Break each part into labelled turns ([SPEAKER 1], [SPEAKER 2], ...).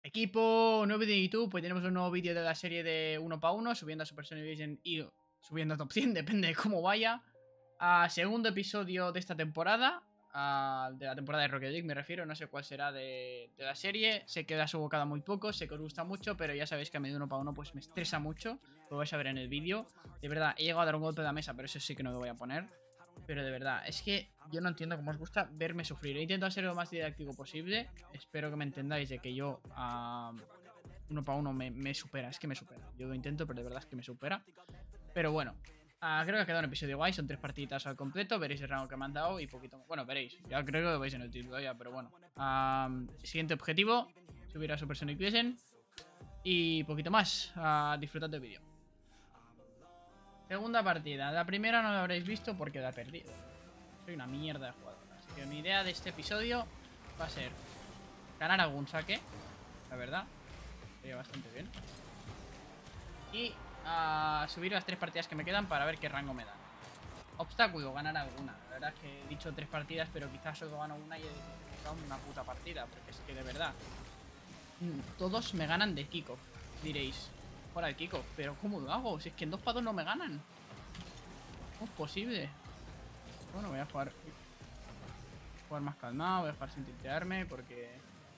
[SPEAKER 1] Equipo, nuevo vídeo de YouTube, pues tenemos un nuevo vídeo de la serie de 1 para 1, subiendo a Super Sonic Division y subiendo a Top 100, depende de cómo vaya. Segundo episodio de esta temporada, de la temporada de Rocket League me refiero, no sé cuál será de la serie. Sé que la subo cada muy poco, sé que os gusta mucho, pero ya sabéis que a mí de 1 para 1 pues me estresa mucho. Lo vais a ver en el vídeo. De verdad, he llegado a dar un golpe de la mesa, pero eso sí que no me voy a poner. Pero de verdad, es que yo no entiendo cómo os gusta verme sufrir. He intentado ser lo más didáctico posible. Espero que me entendáis de que yo 1 para 1 me supera. Es que me supera. Yo lo intento, pero de verdad es que me supera. Pero bueno, creo que ha quedado un episodio guay. Son 3 partiditas al completo. Veréis el rango que me han dado y poquito más. Bueno, veréis. Ya creo que lo veis en el título ya, pero bueno. Siguiente objetivo: subir a Super Sonic Division. Y poquito más. Disfrutad del vídeo. Segunda partida. La primera no la habréis visto porque la he perdido. Soy una mierda de jugador. Así que mi idea de este episodio va a ser ganar algún saque. La verdad. Sería bastante bien. Y subir las 3 partidas que me quedan para ver qué rango me dan. Obstáculo, ganar alguna. La verdad es que he dicho 3 partidas, pero quizás solo gano una y he dificultado una puta partida. Porque es que de verdad, todos me ganan de kickoff. Diréis, fuera el kickoff, pero ¿cómo lo hago? Si es que en 2 para 2 no me ganan. ¿Cómo es posible? Bueno, voy a jugar más calmado, voy a jugar sin tiltearme porque...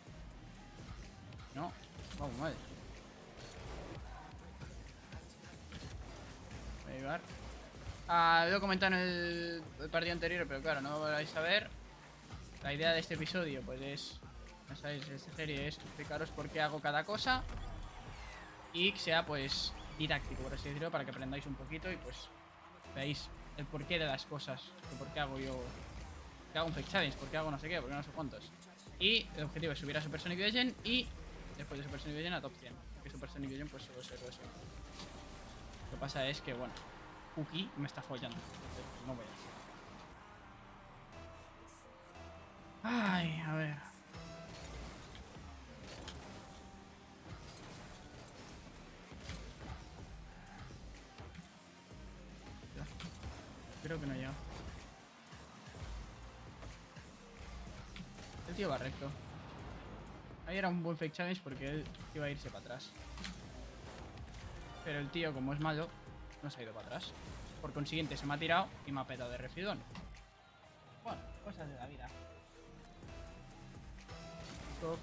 [SPEAKER 1] No, vamos mal. Voy a llevar. Lo he comentado en el partido anterior, pero claro, no lo vais a ver. La idea de este episodio, pues es... Ya sabéis, de esta serie es explicaros por qué hago cada cosa. Y que sea, pues, didáctico, por así decirlo, para que aprendáis un poquito y pues veáis el porqué de las cosas. El por qué hago yo... ¿Por qué hago un fake challenge? ¿Por qué hago no sé qué? ¿Por qué no sé cuántos? Y el objetivo es subir a Super Sonic Division y después de Super Sonic Division a Top 100. Porque Super Sonic Division pues solo es eso. Lo que pasa es que, bueno, Cookie me está follando. Entonces, no voy a... Ay, a ver. Creo que no llega. El tío va recto. Ahí era un buen fake challenge porque él iba a irse para atrás. Pero el tío, como es malo, no se ha ido para atrás. Por consiguiente, se me ha tirado y me ha petado de refidón. Bueno, cosas de la vida. Stop.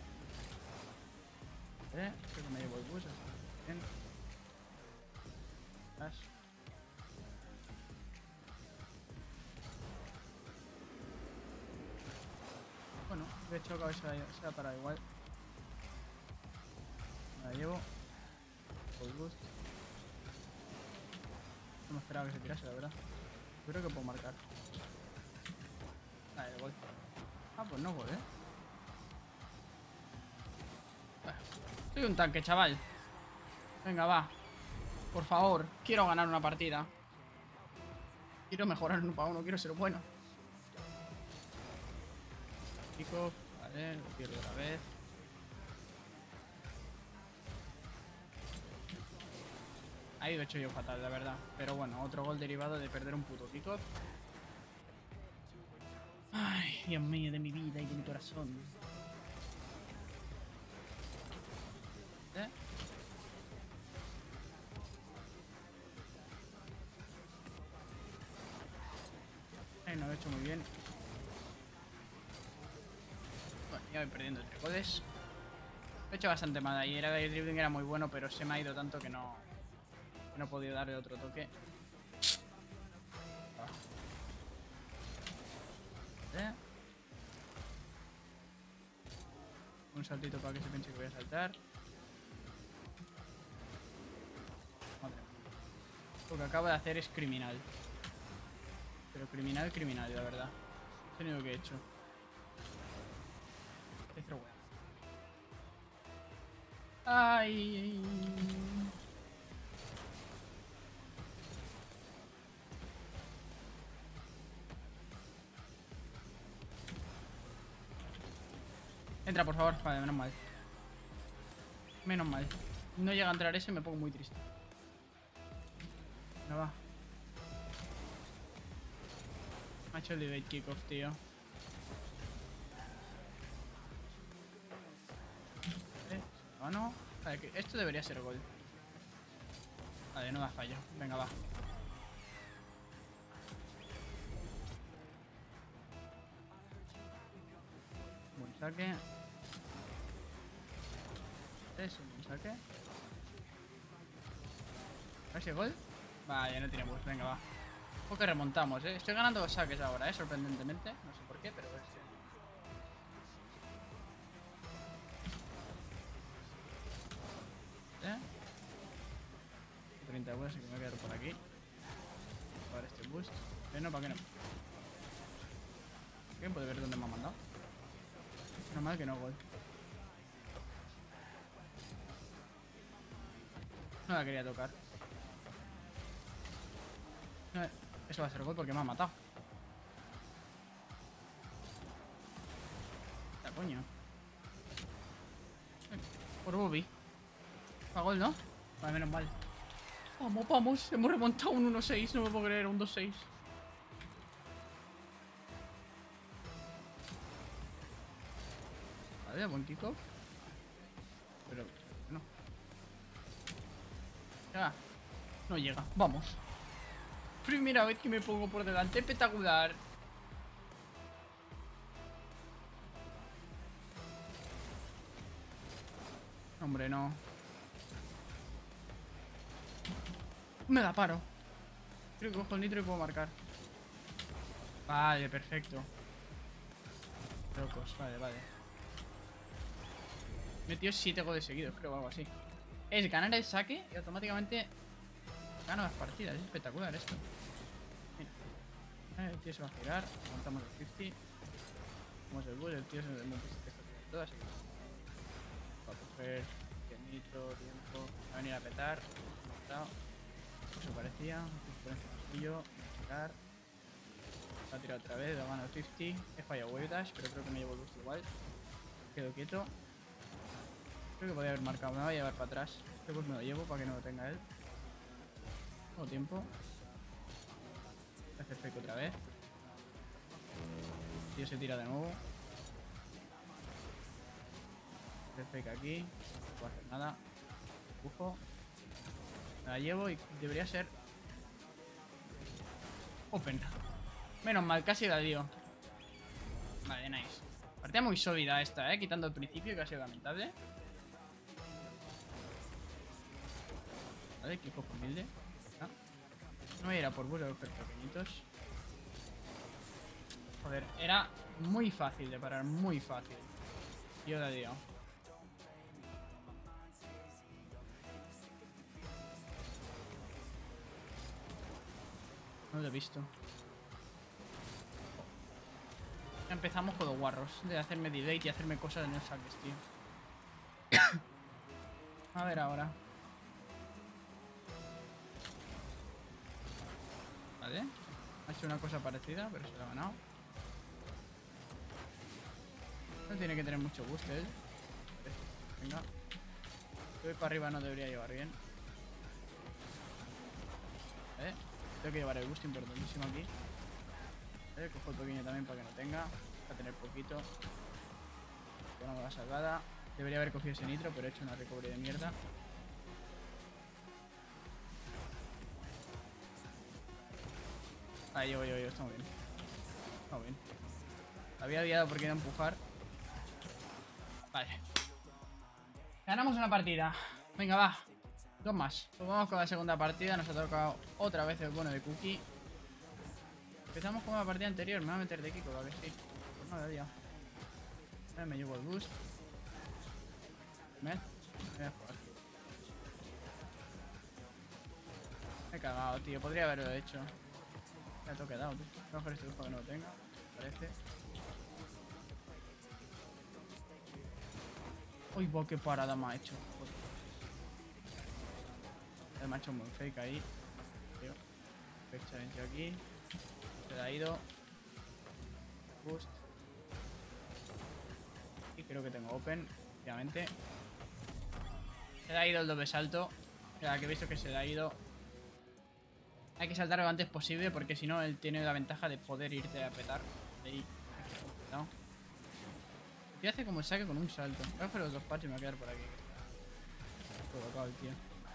[SPEAKER 1] Creo que me llevo el bus. Bien. Atrás. Bueno, de hecho, acabo se ha parado igual. Me la llevo. Full boost. No me esperaba que se tirase, la verdad. Creo que puedo marcar. Vale, gol. Pues no gol, Soy un tanque, chaval. Venga, va. Por favor, quiero ganar una partida. Quiero mejorar en 1 para 1, quiero ser bueno. Chico, vale, lo pierdo otra vez. Ahí lo he hecho yo fatal, la verdad. Pero bueno, otro gol derivado de perder un puto kickoff. Ay, Dios mío, de mi vida y de mi corazón. No lo he hecho muy bien. Bueno, ya voy perdiendo 3 goles. Lo he hecho bastante mal ahí. El dribbling era muy bueno, pero se me ha ido tanto que no he podido darle otro toque. Un saltito para que se piense que voy a saltar. Madre mía. Lo que acabo de hacer es criminal. Pero criminal, la verdad. Es lo único que he hecho. Ay. Entra, por favor. Vale, menos mal. Menos mal. No llega a entrar ese y me pongo muy triste. No va. Me ha hecho el delay kickoff, tío. Mano. Vale, esto debería ser gol. Vale, no da fallo. Venga, va. Buen saque. Es un buen saque. A ver si gol. Vale, no tiene bus. Venga, va. Ojo que remontamos, Estoy ganando los saques ahora, sorprendentemente. No sé por qué, pero es... 30 euros, así que me voy a quedar por aquí. Para este boost. No, ¿para qué no? ¿Quién puede ver dónde me ha mandado? Normal que no, gol. No la quería tocar. No, eso va a ser gol porque me ha matado. La coño. Por Bobby. Va gol, ¿no? Vale, menos mal. Vamos, vamos. Hemos remontado un 1-6. No me puedo creer, un 2-6. Vale, buen kickoff. Pero no. Llega. No llega. Vamos. Primera vez que me pongo por delante. Espectacular. Hombre, no. Me la paro. Creo que cojo el nitro y puedo marcar. Vale, perfecto. Locos, vale, vale. Metió 7 goles seguidos, creo, o algo así. Es ganar el saque y automáticamente gano las partidas. Es espectacular esto. Mira. El tío se va a girar. Montamos el 50. Como el bus, el tío se monta todo, así que va a coger el nitro, tiempo. Va a venir a petar. Eso parecía. Girar. Va a tirar otra vez, la mano 50. He fallado wave dash, pero creo que me llevo el boost igual. Quedo quieto. Creo que podría haber marcado, me va a llevar para atrás. Después me lo llevo para que no lo tenga él. Tengo tiempo. Voy a hacer fake otra vez. El tío se tira de nuevo. Hacer fake aquí. No puedo hacer nada. Empujo. Me la llevo y debería ser open. Menos mal, casi la lío. Vale, nice. Partida muy sólida esta, quitando el principio, que ha sido lamentable. Vale, que cojo humilde. Ah. No voy a ir a por bus, pero pequeñitos. Joder, era muy fácil de parar, muy fácil. Yo la he liado. No lo he visto. Ya empezamos con los guarros de hacerme delay y hacerme cosas en el saques, tío. A ver ahora. Vale. Ha hecho una cosa parecida, pero se lo ha ganado. No tiene que tener mucho gusto él. Venga. Si voy para arriba no debería llevar bien. Tengo que llevar el boost importantísimo aquí. Cojo el pequeño también para que no tenga. Va a tener poquito. Ponemos la salvada. Debería haber cogido ese nitro, pero he hecho una recovery de mierda. Ahí yo, estamos bien. Estamos bien. Había liado porque iba a empujar. Vale. Ganamos una partida. Venga, va. Dos más. Pues vamos con la segunda partida. Nos ha tocado otra vez el bono de Cookie. Empezamos con la partida anterior. Me voy a meter de Kiko, a ver si. Pues nada, ya. Me llevo el boost. Me voy a jugar. Me he cagado, tío. Podría haberlo hecho. Ya te he quedado, tío. Voy a coger este bus para que no lo tenga. Parece. Uy, wow, qué parada me ha hecho. Joder. Me ha hecho un buen fake ahí. Tío. Fake challenge aquí. Se le ha ido. Boost. Y creo que tengo open, obviamente. Se le ha ido el doble salto. Ya que he visto que se le ha ido. Hay que saltar lo antes posible porque si no él tiene la ventaja de poder irte a petar. Ahí. No. El tío hace como el saque con un salto. Voy a coger los dos parches y me voy a quedar por aquí. Colocado el tío.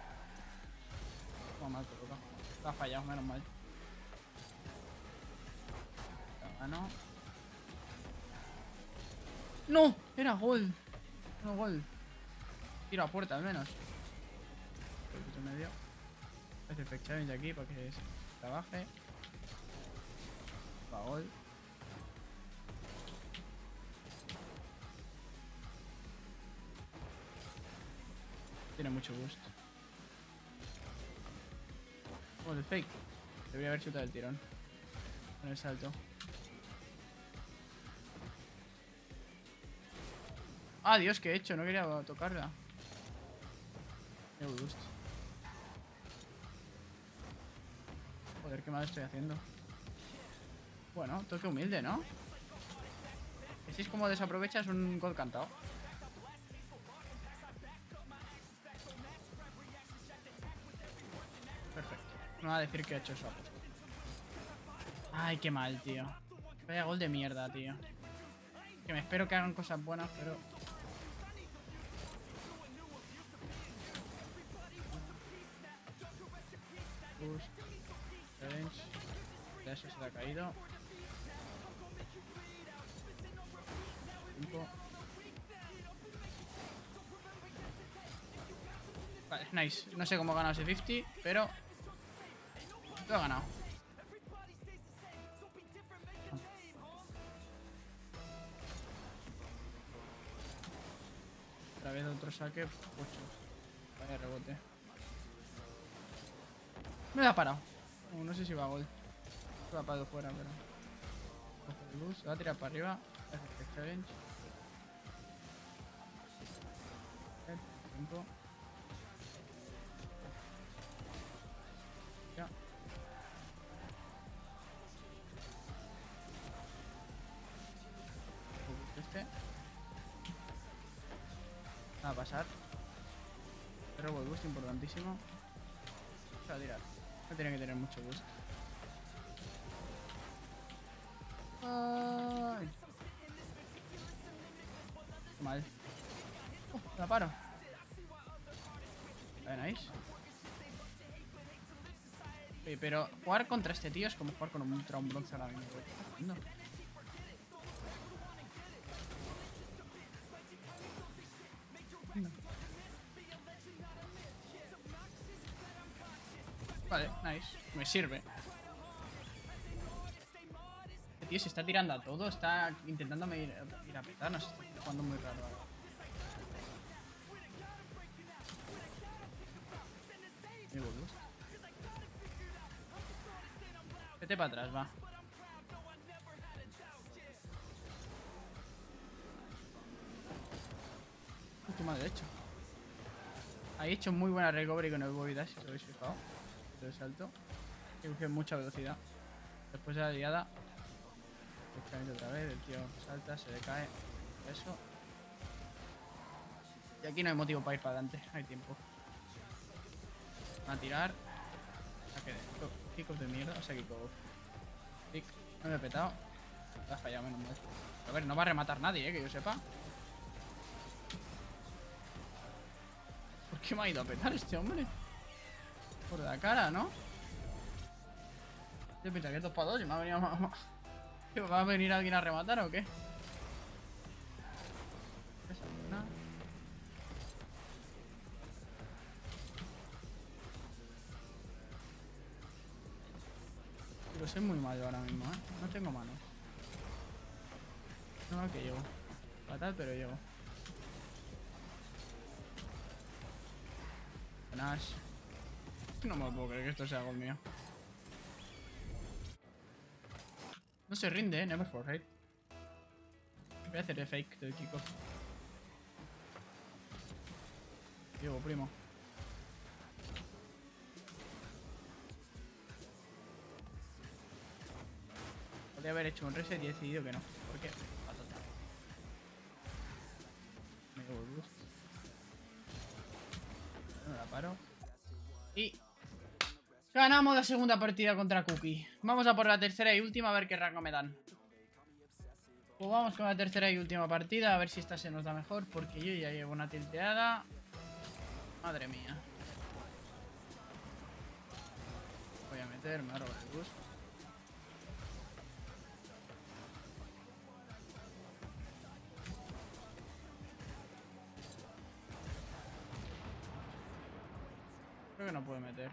[SPEAKER 1] Toma mal colocado. Está fallado, menos mal. Ah, no. ¡No! Era gol. No gol. Tiro a puerta al menos. Medio. Hace fake challenge aquí para que se trabaje. Va gol. Tiene mucho gusto. Gol de fake. Debería haber chutado el tirón. Con el salto. Ah, Dios, ¿qué he hecho? No quería tocarla. Me gusta. Joder, qué mal estoy haciendo. Bueno, toque humilde, ¿no? Así es como desaprovechas un gol cantado. Perfecto. No va a decir que he hecho eso. Ay, qué mal, tío. Vaya gol de mierda, tío. Que me espero que hagan cosas buenas, pero... Challenge. Ya eso se le ha caído. 5. Vale, nice. No sé cómo he ganado ese 50, pero... lo he ganado. Otra vez otro saque. 8. Vaya rebote. Me ha parado. No sé si va a gol. Se va para fuera, pero... coge el bus. Se va a tirar para arriba. Perfect challenge. 5. Ya. Este. Va a pasar. Pero el boost importantísimo. Se va a tirar. No tiene que tener mucho boost. Ay. Mal. La paro. Nice. Oye, pero jugar contra este tío es como jugar con un bronce ahora mismo. No. Vale, nice. Me sirve. Este tío se está tirando a todo. Está intentándome ir a petar. No sé, está jugando muy raro ahora. Vete para atrás, va. Qué mal hecho. Ha hecho muy buena recovery con el Bobby Dash, si os habéis fijado. El salto. Que coge mucha velocidad. Después de la liada. Otra vez, el tío salta, se le cae. Eso. Y aquí no hay motivo para ir para adelante. Hay tiempo. Van a tirar. Saque de kickoff de mierda. O sea, kickoff. Kick. No me he petado. Me ha fallado, menos mal. A ver, no va a rematar nadie, que yo sepa. ¿Por qué me ha ido a petar este hombre? Por la cara, ¿no? Yo pienso que es 2 para 2 y me ha venido ¿Va a venir alguien a rematar o qué? Pero soy muy malo ahora mismo, ¿eh? No tengo manos. No, que llego. Fatal, pero llego. Buenas. No me puedo creer que esto sea gol mío. No se rinde, never forget. Voy a hacer el fake del kickoff. Llego, primo. Podría haber hecho un reset y he decidido que no. ¿Por qué? Patata. Me llevo el boost. No la paro. Y ganamos la segunda partida contra Cookie. Vamos a por la tercera y última a ver qué rango me dan. Pues vamos con la tercera y última partida a ver si esta se nos da mejor, porque yo ya llevo una tilteada. Madre mía. Voy a meterme a robar el bus. Creo que no puede meter.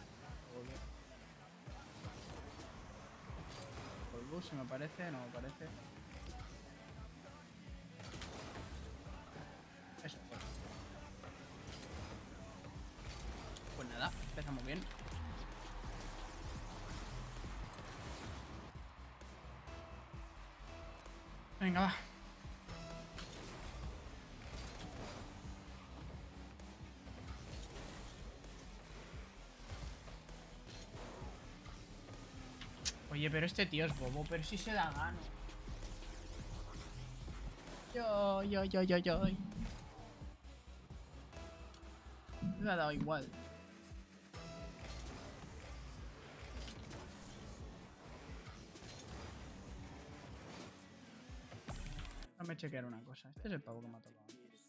[SPEAKER 1] Por el bus, si me parece, no me parece. Eso fue. Pues nada, empezamos bien. Venga, va. Oye, pero este tío es bobo, pero si se da gano. Yo. Me ha dado igual. Déjame chequear una cosa. Este es el pavo que me ha tocado.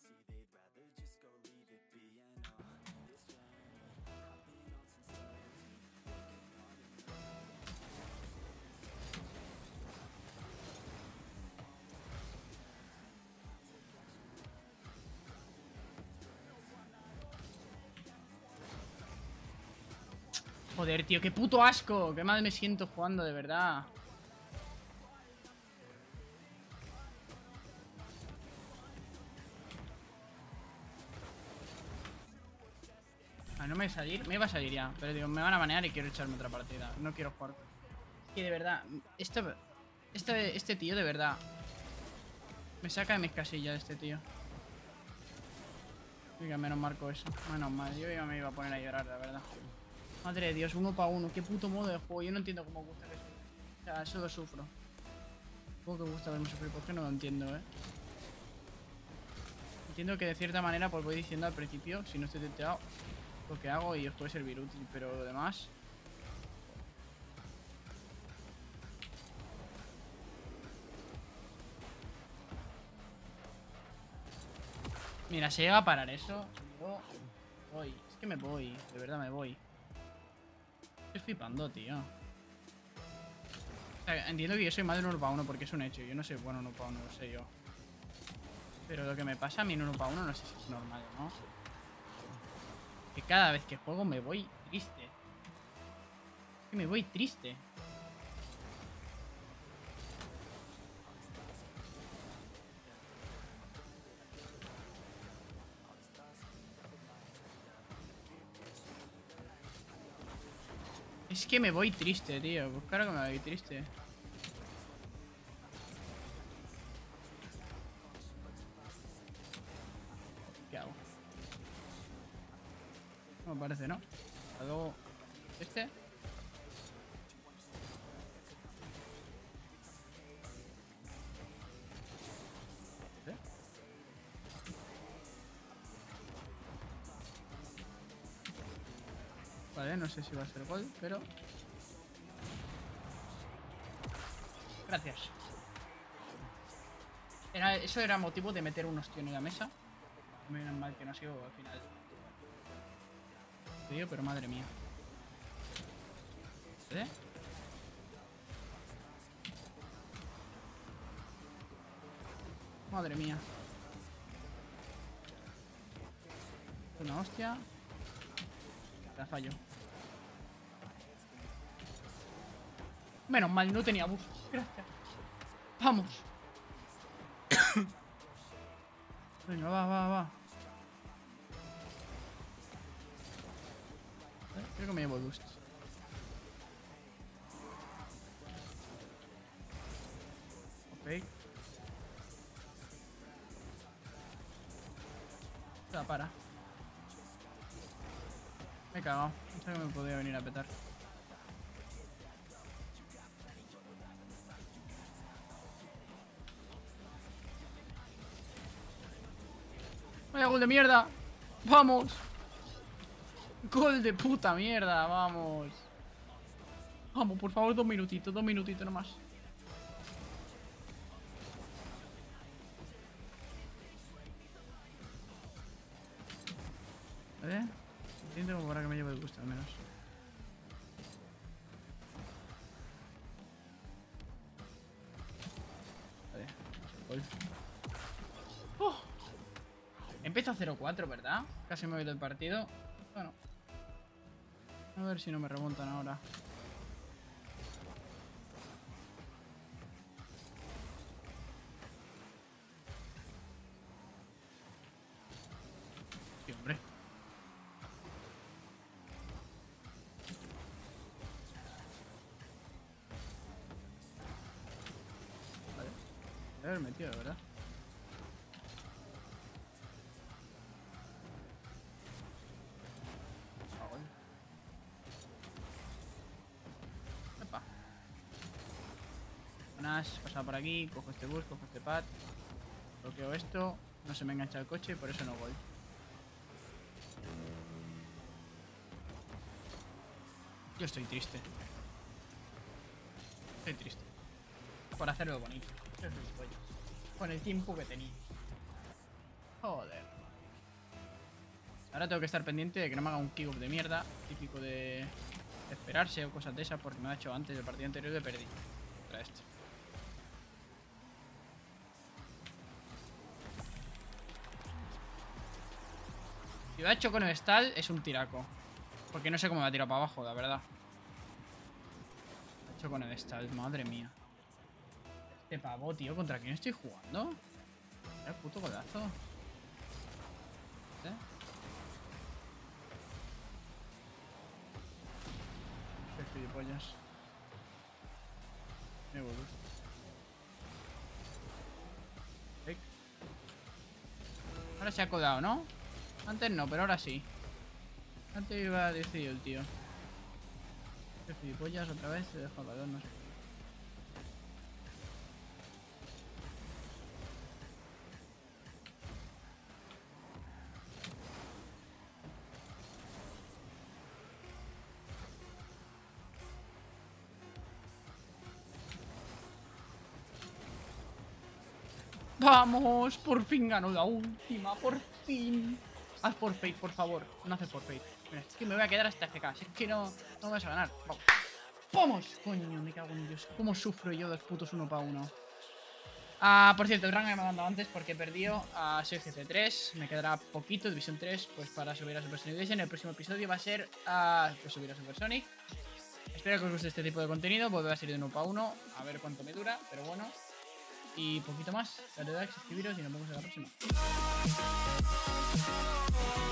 [SPEAKER 1] Joder, tío, qué puto asco. Qué mal me siento jugando, de verdad. Ah, no me va a salir. Me iba a salir ya. Pero digo, me van a banear y quiero echarme otra partida. No quiero jugar. Es que de verdad, este tío, de verdad. Me saca de mis casillas este tío. Venga, menos marco eso. Menos mal, yo ya me iba a poner a llorar, la verdad. Madre de Dios, 1 para 1. Qué puto modo de juego. Yo no entiendo cómo gusta eso. O sea, eso lo sufro. Supongo que gusta verme sufrir, porque no lo entiendo, Entiendo que de cierta manera, pues voy diciendo al principio, si no estoy tenteado, lo que hago y os puede servir útil, pero lo demás... Mira, si llega a parar eso, yo voy. Es que me voy, de verdad me voy. Estoy flipando, tío. O sea, entiendo que yo soy más de 1 para 1 porque es un hecho. Yo no soy bueno 1 para 1, lo sé yo. Pero lo que me pasa a mí en 1 para 1 no sé si es normal, ¿no? Que cada vez que juego me voy triste. Es que me voy triste. Es que me voy triste, tío. Pues claro que me voy triste. ¿Qué hago? No me parece, ¿no? Luego... ¿Este? ¿Eh? Vale, no sé si va a ser gol, pero... Gracias. Eso era motivo de meter un ostión en la mesa. Menos mal que no ha sido al final. Te digo, pero madre mía. ¿Eh? Madre mía. Una hostia. La fallo. Menos mal, no tenía bus. Gracias. Vamos. Venga, va. Creo que me llevo el boost. Ok. Ya, para. Me he cagado. Pensaba que me podía venir a petar. ¡Vaya gol de mierda! ¡Vamos! ¡Gol de puta mierda! ¡Vamos! Vamos, por favor, 2 minutitos nomás. ¿Vale? Suficiente como para que me lleve el gusto, al menos. Vale, golf. Empieza 0-4, ¿verdad? Casi me voy del partido. Bueno. A ver si no me remontan ahora. Sí, hombre. Vale. Voy a haber metido, de verdad. Epa. Buenas, pasado por aquí, cojo este bus, cojo este pad. Bloqueo esto. No se me engancha el coche y por eso no voy. Yo estoy triste. Estoy triste. Por hacerlo bonito. Con el tiempo que tenía. Joder. Ahora tengo que estar pendiente de que no me haga un kick-off de mierda. Típico de esperarse o cosas de esas. Porque me lo ha hecho antes del partido anterior y perdí. Contra este. Si lo ha hecho con el stall es un tiraco. Porque no sé cómo me ha tirado para abajo, la verdad. Lo ha hecho con el stall, madre mía. Este pavo, tío, ¿contra quién estoy jugando? Mira el puto golazo. ¿Eh? Qué gilipollas. Me vuelvo. Ahora se ha colado, ¿no? Antes no, pero ahora sí. Antes iba decidido el tío. Qué gilipollas, otra vez se deja el balón, no sé. ¡Vamos! Por fin ganó la última, por fin. Haz por Fate, por favor. No haces por Fate. Mira, es que me voy a quedar hasta FK. Si es que no me vas a ganar. Vamos. ¡Vamos! Coño, me cago en Dios. ¿Cómo sufro yo dos putos 1-1? Por cierto, el rango me ha mandado antes porque he perdido a soy GC3. Me quedará poquito, División 3, pues para subir a Super Sonic Division. El próximo episodio va a ser pues subir a Super Sonic. Espero que os guste este tipo de contenido. Volverá a ser de 1-1. A ver cuánto me dura, pero bueno. Y poquito más. Dale like, suscribiros y nos vemos en la próxima.